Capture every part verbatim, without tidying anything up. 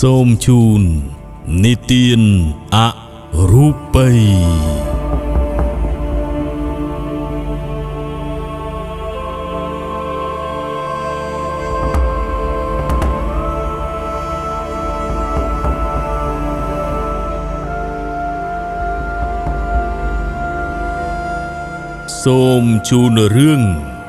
សូមជូននិទានអរូបីសូមជូនរឿង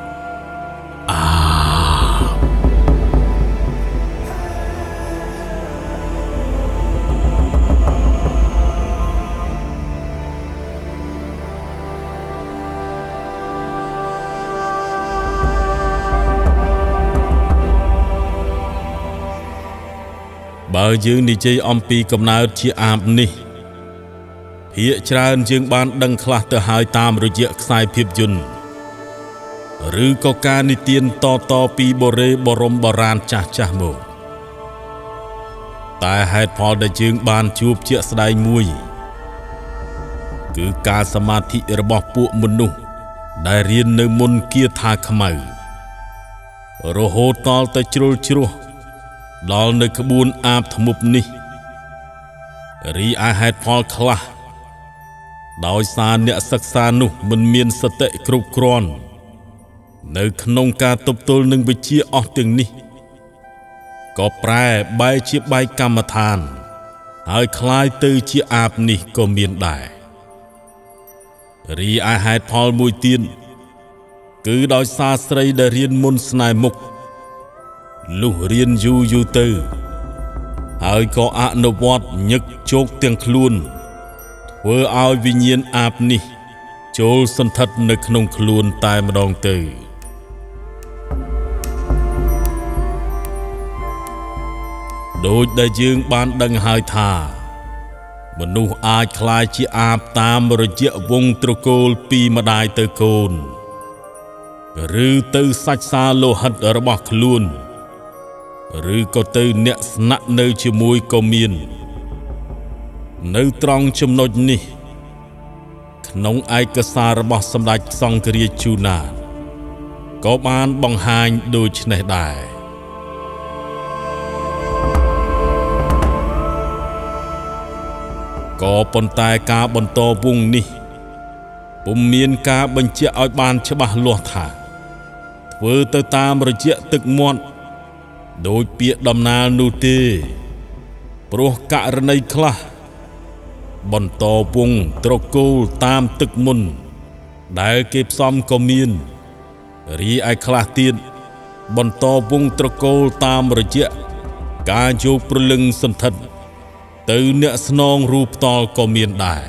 បើយើងនិយាយអំពីកំណើតជាអាបនេះភាគច្រើនយើងបានដឹងខ្លះទៅហើយតាមរយៈខ្សែភាពយន្តឬក៏ការនិទានតតពីបរេបរមបុរាណចាស់ចាស់មកតែហេតុផលដែលយើងបានជួបជាក់ស្ដែងមួយគឺការសមាធិរបស់ពួកមនុស្សដែលរៀននៅមុនគាថាខ្មៅរហូតតល់ទៅជ្រុលជ្រោះដល់នៅក្បួនអាបធ្មប់នេះរីឯហេតុផលខ្លះដោយសារអ្នកសិក្សានោះមិនមានសតិគ្រប់គ្រាន់នៅក្នុងការទប់ទល់នឹងវិជ្ជាអស់ទាំងនេះក៏ប្រែបែរជាបែកកម្មដ្ឋានហើយคล้ายទៅជាអាបនេះក៏មានដែររីឯហេតុផលមួយទៀតគឺដោយសារស្រីដែលរៀនមុនស្នេហ៍មុខលុះរៀនយូរយូរទៅហើយក៏អនុវត្តញឹកជោគទាំងខ្លួនធ្វើឲ្យវិញ្ញាណអាបនេះចូលសន្ធិដ្ឋនៅក្នុងខ្លួនតែម្ដងទៅដូចដែលយើងបានដឹងហើយថាមនុស្សអាចក្លាយជាអាបតាមរយៈវង្សត្រកូលពីម្ដាយទៅកូនឬទៅសាច់សាលោហិតរបស់ខ្លួនឬក៏ទៅអ្នកស្នាក់នៅជាមួយក៏មាននៅត្រង់ចំណុចនេះក្នុងឯកសាររបស់សម្ដេចសង្ឃរាជជូណាក៏បានបង្ហាញដូចនេះដែរក៏ប៉ុន្តែការបន្តវងនេះពុំមានការបញ្ជាក់ឲ្យបានច្បាស់លាស់ថាធ្វើទៅតាមរយៈទឹកមាត់ដោយពាក្យដំណាលនោះទេព្រោះករណីខ្លះបន្តវងត្រកូលតាមទឹកមុនដែលគេផ្សំក៏មានរីឯខ្លះទៀតបន្តវងត្រកូលតាមរយៈការយកព្រលឹងសន្ធិដ្ឋទៅអ្នកស្នងរូបផ្ទាល់ក៏មានដែរ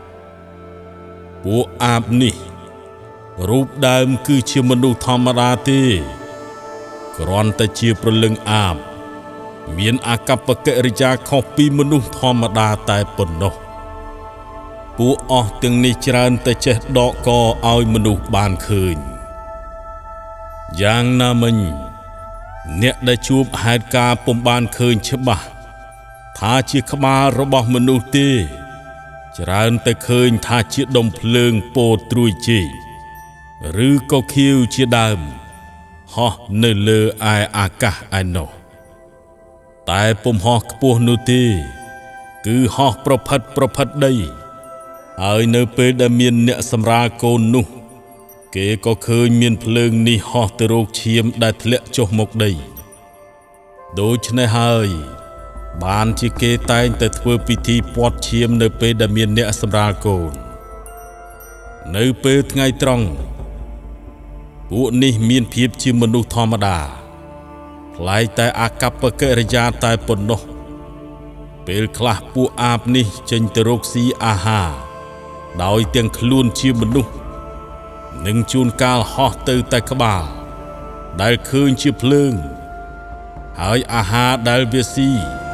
ពួកអាបនេះរូបដើមគឺជាមនុស្សធម្មតាទេគ្រាន់តែជាព្រលឹងអាបមានអាកប្បកិរិយាខុសពីមនុស្សធម្មតាតែប៉ុណ្ណោះពួកអស់ទាំងនេះច្រើនតែចេះដកកឲ្យមនុស្សបានឃើញយ៉ាងណាមិញអ្នកដែលជួបហេតុការណ៍ពុំបានឃើញច្បាស់ថាជាក្បាលរបស់មនុស្សទេច្រើនតែឃើញថាជាដុំភ្លើងពោតត្រួយជេរឬក៏ខៀវជាដើមហោះនៅលើឯអាកាសឯណោះតែពុំហោះខ្ពស់នោះទេគឺហោះប្រផិតប្រផិតដីហើយនៅពេលដែលមានអ្នកសម្រាលកូននោះគេក៏ឃើញមានភ្លើងនេះហោះទៅរកឈាមដែលធ្លាក់ចុះមកដីដូច្នេះហើយបានជាគេតែងតែធ្វើពិធីពាត់ឈាមនៅពេលដែលមានអ្នកសម្រាលកូននៅពេលថ្ងៃត្រង់ពួកនេះមានភាពជាមនុស្សធម្មតាប្លែកតែអាកប្បកិរិយាតែប៉ុណ្ណោះពេលខ្លះពួកអាបនេះចេញទៅរកស៊ីអាហារដោយទាំងខ្លួនជាមនុស្សនិងជួនកាលហោះទៅតែក្បាលដែលឃើញជាភ្លើងហើយអាហារដែលវាស៊ី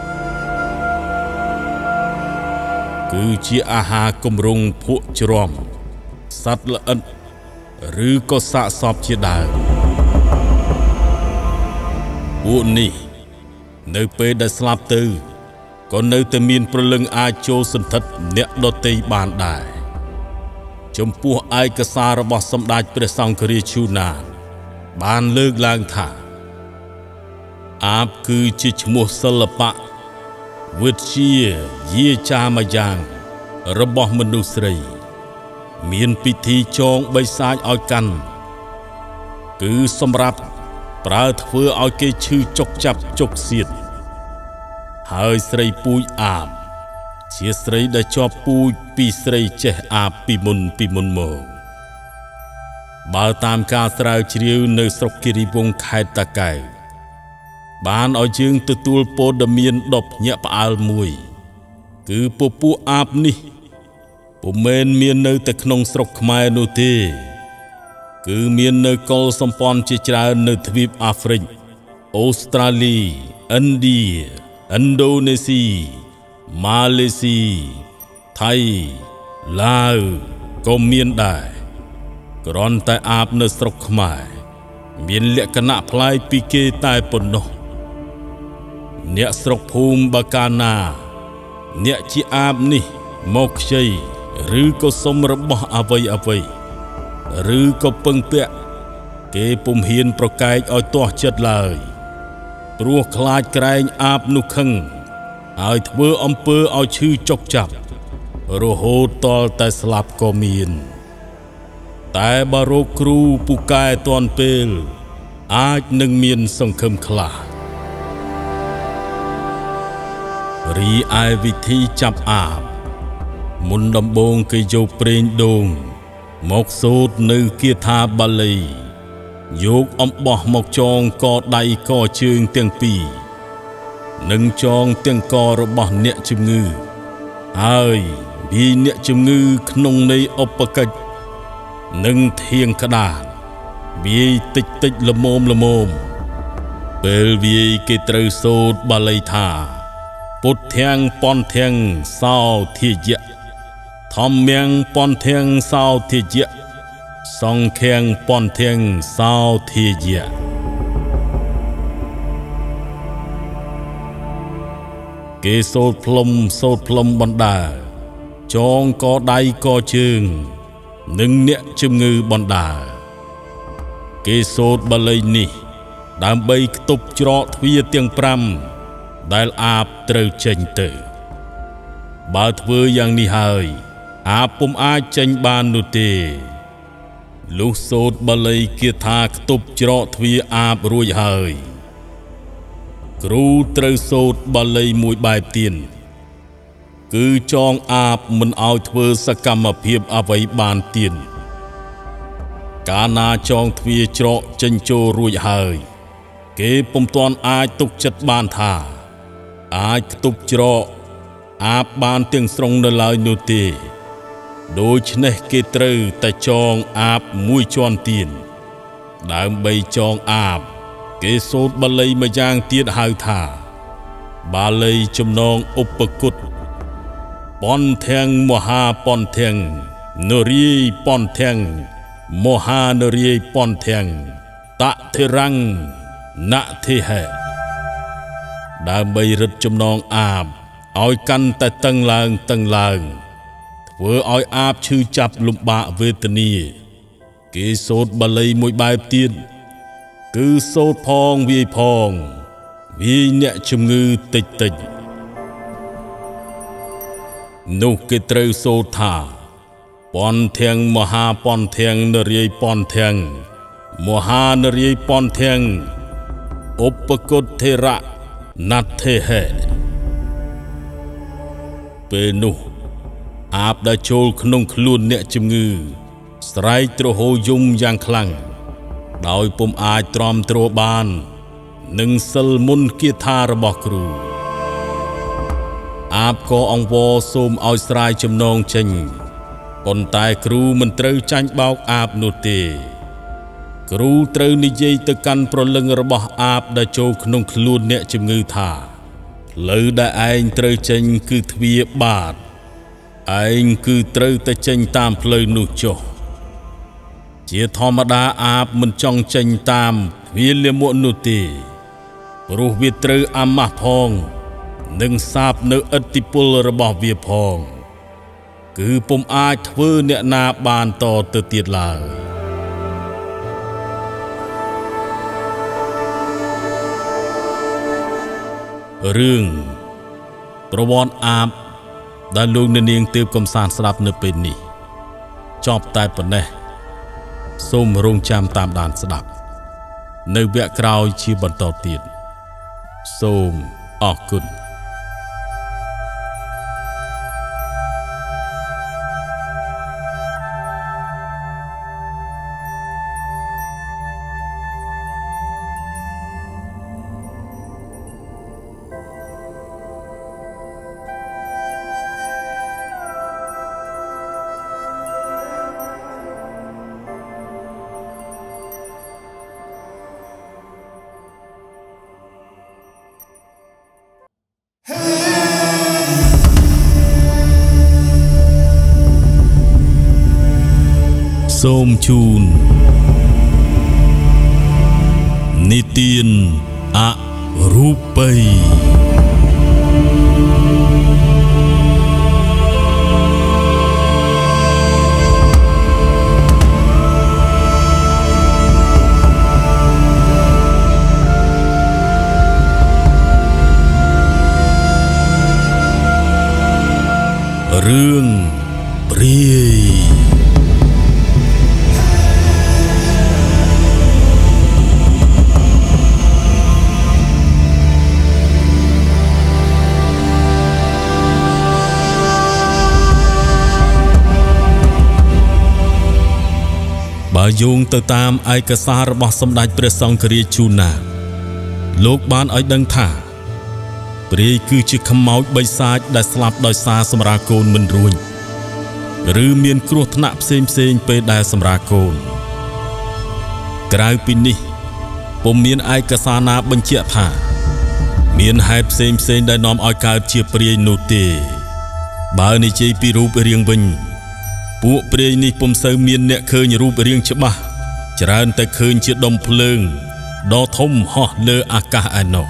គឺជាអាហារគម្រងភក់ជ្រាំសត្វល្អិតឬក៏សាកសពជាដើមពួកនេះនៅពេលដែលស្លាប់ទៅក៏នៅតែមានព្រលឹងអាចចូលសន្ធិដ្ឋអ្នកដទៃបានដែរចំពោះឯកសាររបស់សម្ដេចព្រះសង្ឃរាជជូណាបានលើកឡើងថាអាបគឺជាឈ្មោះសិល្បៈវិទ្យាយាចាមួយយ៉ាងរបស់មនុស្សស្រីមានពិធីចងបិសាចឲ្យកាន់គឺសម្រាប់ប្រើធ្វើឲ្យគេឈឺចុកចាប់ចុកសៀតហើយស្រីពូជអាបជាស្រីដែលជាប់ពូជពីស្រីចេះអាបពីមុនពីមុនមកបើតាមការស្រាវជ្រាវនៅស្រុកគិរីវង្សខេត្តតាកែវបានឲ្យយើងទទួលព័ត៌មានដប់ញាក់ផ្អើលមួយគឺពពួកអាបនេះពុំមែនមាននៅតែក្នុងស្រុកខ្មែរនោះទេគឺមាននៅកុលសម្ព័ន្ធជាច្រើននៅទ្វីបអាហ្វ្រិកអូស្ត្រាលីឥណ្ឌាឥណ្ឌូនេស៊ីម៉ាឡេស៊ីថៃឡាវក៏មានដែរគ្រាន់តែអាបនៅស្រុកខ្មែរមានលក្ខណៈប្លែកពីគេតែប៉ុណ្ណោះអ្នកស្រុកភូមិបើកាលណាអ្នកជាអាបនេះមកខ្ចីឬក៏សុំរបស់អ្វីអ្វីឬក៏ពឹងពាក់គេពុំហ៊ានប្រកែកឲ្យទាស់ចិត្តឡើយព្រោះខ្លាចក្រែងអាបនោះខឹងហើយធ្វើអំពើឲ្យឈឺចុកចាប់រហូតតលតែស្លាប់ក៏មានតែបើរកគ្រូពូកែទាន់ពេលអាចនឹងមានសង្ឃឹមខ្លះរីឯវិធីចាប់អាបមុនដំបូងគេយកប្រេងដូងមកសូត្រនៅគាថាបាលីយកអំបោះមកចងកដៃកជើងទាំងពីរនិងចងទាំងករបស់អ្នកជំងឺហើយវាយអ្នកជំងឺក្នុងន័យឧបកិច្ចនិងធៀងក្តារវាយតិចតិចល្មមល្មមពេលវាយគេត្រូវសូត្របាលីថាពុទ្ធាំងពន្ធាំងសោធាយៈធម្មំពន្ធាំងសោធាយៈសង្ឃាំងពន្ធាំងសោធាយៈគេសូត្រផ្លុំសូត្រផ្លុំបណ្ដាចងកដៃកជើងនិងអ្នកជំងឺបណ្ដាគេសូត្របាលីនេះដើម្បីខ្ទប់ច្រកទ្វារទាំងប្រាំដែលអាបត្រូវចេញទៅបើធ្វើយ៉ាងនេះហើយអាបពុំអាចចេញបាននោះទេលុះសូត្របាលីគាថាខ្ទប់ច្រកទ្វារអាបរួចហើយគ្រូត្រូវសូត្របាលីមួយបែបទៀតគឺចងអាបមិនឲ្យធ្វើសកម្មភាពអ្វីបានទៀតកាលណាចងទ្វារច្រកចេញចូលរួចហើយគេពុំទាន់អាចទុកចិត្តបានថាអាចខ្ទប់ច្រកអាបបានទាំងស្រុងនៅឡើយនោះទេដូច្នេះគេត្រូវតែចងអាបមួយជាន់ទៀតដើម្បីចងអាបគេសូត្របាលីមួយយ៉ាងទៀតហៅថាបាលីចំណងឧបគុតពន្ធាំងមហាពន្ធាំងនរាយពន្ធាំងមហានរាយពន្ធាំងតធិរੰងណធិហេដើម្បីរឹតចំណងអាបឲ្យកាន់តែតឹងឡើងតឹងឡើងធ្វើឲ្យអាបឈឺចាប់លំបាកវេទនាគេសូត្របាលីមួយបែបទៀតគឺសូត្រផងវាយផងវាយអ្នកជំងឺតិចតិចនោះគេត្រូវសូត្រថាពន្ធាំងមហាពន្ធាំងនរាយពន្ធាំងមហានរាយពន្ធាំងឧបគុតធិរៈណដ្ឋេហេពេលនោះអាបដែលចូលក្នុងខ្លួនអ្នកជំងឺស្រែកទ្រហោយំយ៉ាងខ្លាំងដោយពុំអាចទ្រាំទ្របាននឹងសិលមុនគាថារបស់គ្រូអាបក៏អង្វរសូមឲ្យស្រាយចំណងចេញប៉ុន្តែគ្រូមិនត្រូវចាញ់បោកអាបនោះទេគ្រូត្រូវនិយាយទៅកាន់ព្រលឹងរបស់អាបដែលចូលក្នុងខ្លួនអ្នកជំងឺថាផ្លូវដែលឯងត្រូវចេញគឺទ្វារបាតឯងគឺត្រូវតែចេញតាមផ្លូវនោះចុះជាធម្មតាអាបមិនចង់ចេញតាមទ្វារលាមកនោះទេព្រោះវាត្រូវអាម៉ាស់ផងនិងសាបនៅឥទ្ធិពលរបស់វាផងគឺពុំអាចធ្វើអ្នកណាបានតទៅទៀតឡើយរឿងប្រវត្តិអាបដែលលោកអ្នកនាងទើបកំសាន្តស្ដាប់នៅពេលនេះចប់តែប៉ុណ្ណេះសូមរងចាំតាមដានស្ដាប់នៅវគ្គក្រោយជាបន្តទៀតសូមអរគុណសូមជូននិទានអរូបីរឿងព្រាយបើយោងទៅតាមឯកសាររបស់សម្ដេចព្រះសង្ឃរាជជូណាលោកបានឲ្យដឹងថាព្រាយគឺជាខ្មោចបិសាចដែលស្លាប់ដោយសារសម្រាលកូនមិនរួចឬមានគ្រោះថ្នាក់ផ្សេងផ្សេងពេលដែលសម្រាលកូនក្រៅពីនេះពុំមានឯកសារណាបញ្ជាក់ថាមានហេតុផ្សេងផ្សេងដែលនាំឲ្យកើតជាព្រាយនោះទេបើនិយាយពីរូបរាងវិញពួកព្រាយនេះពុំសូវមានអ្នកឃើញរូបរាងច្បាស់ច្រើនតែឃើញជាដុំភ្លើងដ៏ធំហោះលើអាកាសឯណោះ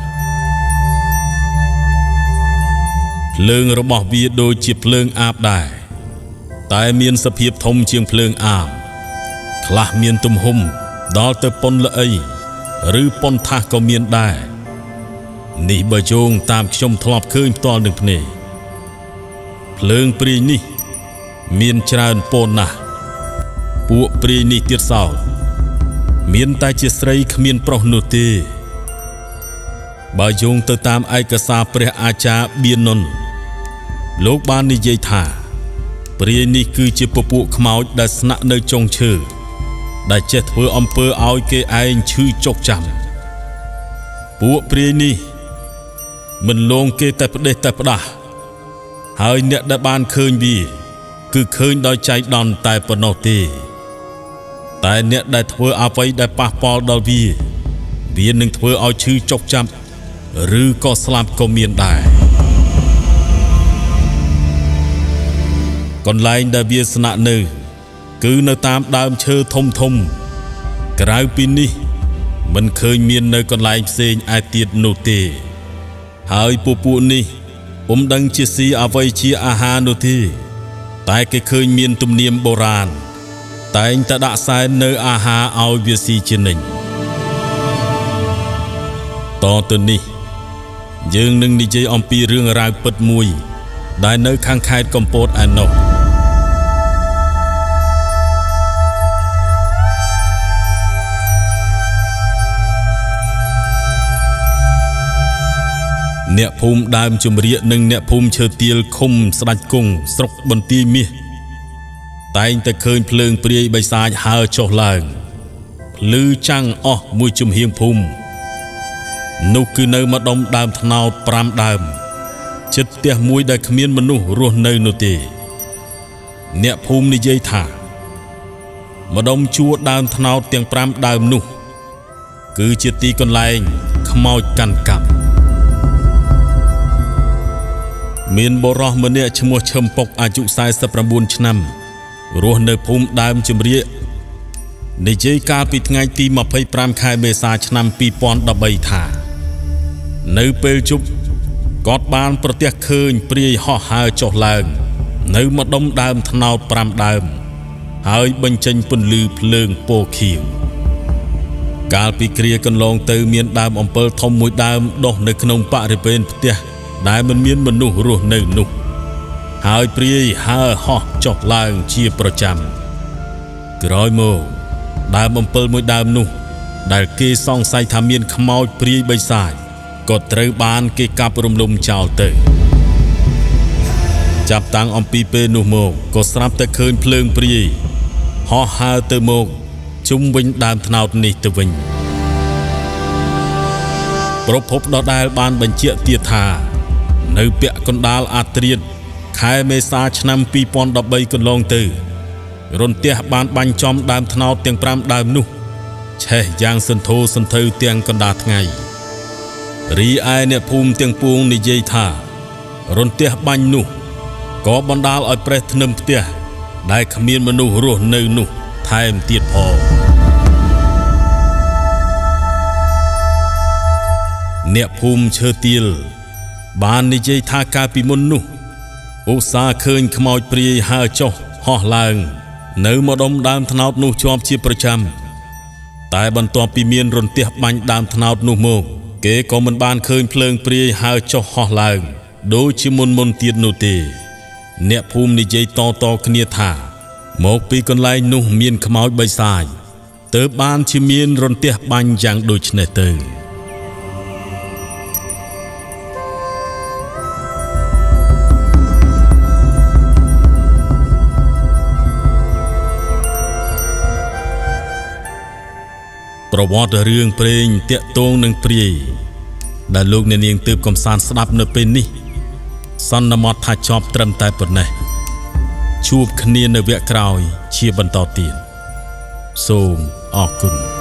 ភ្លើងរបស់វាដូចជាភ្លើងអាបដែរតែមានសភាពធំជាងភ្លើងអាបខ្លះមានទំហំដល់ទៅប៉ុនល្អីឬប៉ុនថាសក៏មានដែរនេះបើយោងតាមខ្ញុំធ្លាប់ឃើញផ្ទាល់នឹងភ្នែកភ្លើងព្រាយនេះមានច្រើនពណ៌ណាស់ពួកព្រាយនេះទៀតសោតមានតែជាស្រីគ្មានប្រុសនោះទេបើយោងទៅតាមឯកសារព្រះអាចារ្យបៀនុនលោកបាននិយាយថាព្រាយនេះគឺជាពពួកខ្មោចដែលស្នាក់នៅចុងឈើដែលចេះធ្វើអំពើឲ្យគេឯងឈឺចុកចាំពួកព្រាយនេះមិនលងគេតែផ្ដេសតែផ្ដាស់ហើយអ្នកដែលបានឃើញវាគឺឃើញដោយចៃដន្យតែប៉ុណ្ណោះទេតែអ្នកដែលធ្វើអ្វីដែលប៉ះពាល់ដល់វាវានឹងធ្វើឲ្យឈឺចុកចាប់ឬក៏ស្លាប់ក៏មានដែរកន្លែងដែលវាស្នាក់នៅគឺនៅតាមដើមឈើធំធំក្រៅពីនេះមិនឃើញមាននៅកន្លែងផ្សេងឯទៀតនោះទេហើយពួកពួកនេះពុំដឹងជាស៊ីអ្វីជាអាហារនោះទេតែគេឃើញមានទំនៀមបុរាណតែងតែដាក់សែននៅអាហារឲ្យវាស៊ីជានិច្ចតទៅនេះយើងនឹងនិយាយអំពីរឿងរ៉ាវពិតមួយដែលនៅខាងខេត្តកំពតឯណោះអ្នកភូមិដើមជំរាកនិងអ្នកភូមិឈើទាលឃុំស្ដាច់គង់ស្រុកបន្ទាយមាសតែងតែឃើញភ្លើងព្រាយបិសាចហើរចុះឡើងភ្លឺចាំងអស់មួយជំហៀងភូមិនោះគឺនៅម្ដុំដើមថ្នោតប្រាំដើមជិតផ្ទះមួយដែលគ្មានមនុស្សរស់នៅនោះទេអ្នកភូមិនិយាយថាម្ដុំជួរដើមថ្នោតទាំងប្រាំដើមនោះគឺជាទីកន្លែងខ្មោចកាន់កាប់មានបុរសម្នាក់ឈ្មោះឈឹមពុកអាយុសែសិបប្រាំបួនឆ្នាំរស់នៅភូមិដើមជំរាកនិយាយកាលពីថ្ងៃទីម្ភៃប្រាំខែមេសាឆ្នាំពីរពាន់ដប់បីថានៅពេលជប់គាត់បានប្រទះឃើញព្រាយហោះហើរចុះឡើងនៅម្ដុំដើមថ្នោតប្រាំដើមហើយបញ្ចេញពន្លឺភ្លើងពណ៌ខៀវកាលពីគ្រាកន្លងទៅមានដើមអំពិលធំមួយដើមដុះនៅក្នុងបរិវេណផ្ទះដែលមិនមានមនុស្សរស់នៅនោះហើយព្រាយហើរហោះចុះឡើងជាប្រចាំក្រោយមកដើមអំពិលមួយដើមនោះដែលគេសង្ស័យថាមានខ្មោចព្រាយបិសាចក៏ត្រូវបានគេកាប់រំលំចោលទៅចាប់តាំងអំពីពេលនោះមកក៏ស្រាប់តែឃើញភ្លើងព្រាយហោះហើរទៅមកជុំវិញដើមត្នោតនេះទៅវិញប្រភពដដែលបានបញ្ជាក់ទៀតថានៅពាក់កណ្ដាលអាត្រៀតខែមេសាឆ្នាំពីរពាន់ដប់បីកន្លងទៅរន្ទះបានបាញ់ចំដើមត្នោតទាំងប្រាំដើមនោះឆេះយ៉ាងសន្ធោសន្ធៅទាំងកណ្ដាលថ្ងៃរីឯអ្នកភូមិទាំងពួងនិយាយថារន្ទះបាញ់នោះក៏បណ្ដាលឲ្យប្រេះធ្នឹមផ្ទះដែលគ្មានមនុស្សរស់នៅនោះថែមទៀតផងអ្នកភូមិឈើទាលបាននិយាយថាកាលពីមុននោះឧស្សាហ៍ឃើញខ្មោចព្រាយហើរចុះហោះឡើងនៅម្ដុំដើមត្នោតនោះជាប់ជាប្រចាំតែបន្ទាប់ពីមានរន្ទះបាញ់ដើមត្នោតនោះមកគេក៏មិនបានឃើញភ្លើងព្រាយហើរចុះហោះឡើងដូចជាមុនមុនទៀតនោះទេអ្នកភូមិនិយាយតតគ្នាថាមកពីកន្លែងនោះមានខ្មោចបិសាចទើបបានជាមានរន្ទះបាញ់យ៉ាងដូចនេះទៅប្រវត្តិរឿងព្រេងតាក់ទងនឹងព្រាយដែលលោកអ្នកនាងទើបកំសាន្តស្ដាប់នៅពេលនេះសន្មតថាចប់ត្រឹមតែប៉ុណ្ណេះជួបគ្នានៅវគ្គក្រោយជាបន្តទៀតសូមអរគុណ